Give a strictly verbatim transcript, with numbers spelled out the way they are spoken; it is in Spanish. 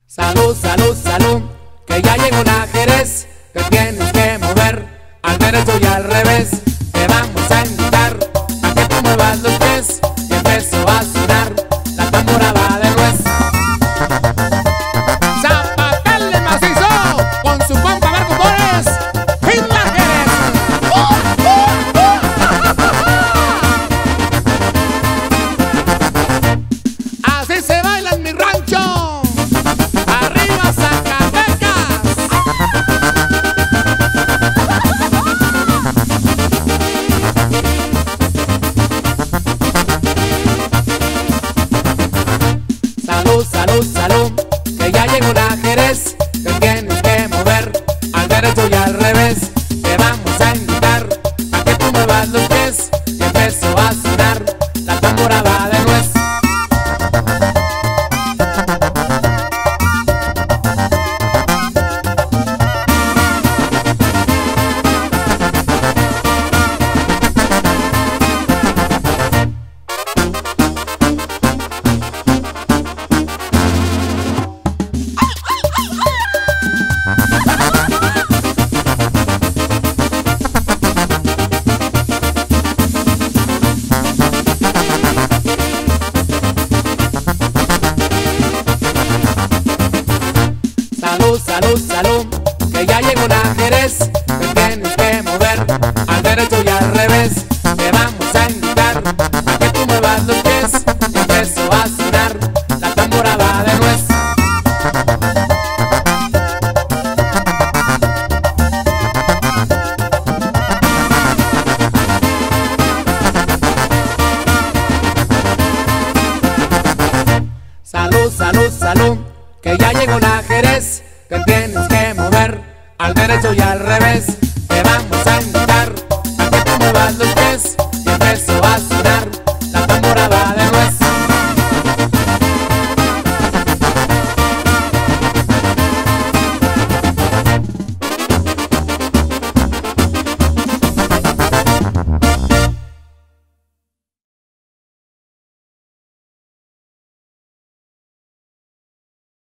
Salud, salud, salud, que ya llegó la Jerez, que tienes que mover al derecho y al revés. Te vamos a invitar a que tú muevas los pies y empezó a sonar la tambora va de nuez. Zapatele macizo con su compa Marco Flores y la Jerez. ¡Uh, uh, uh! Así se baila en mi rancho. ¡Arriba Zacatecas! Salud, salud, salud, que ya llegó la Jerez, que tienes que mover al derecho y al revés. Te vamos a invitar a que tú muevas los pies y empezó a sonar la tambora va de nuez. Salud, salud, salud, que ya llegó la Jerez, que tienes que mover al derecho y al revés. Te vamos a invitar a que tú muevas los pies y empezó a sonar la tambora va de nuez. Salud, salud, salud, que ya llegó la Jerez, que tienes que mover al derecho y al revés. Te vamos a invitar a que tú muevas los pies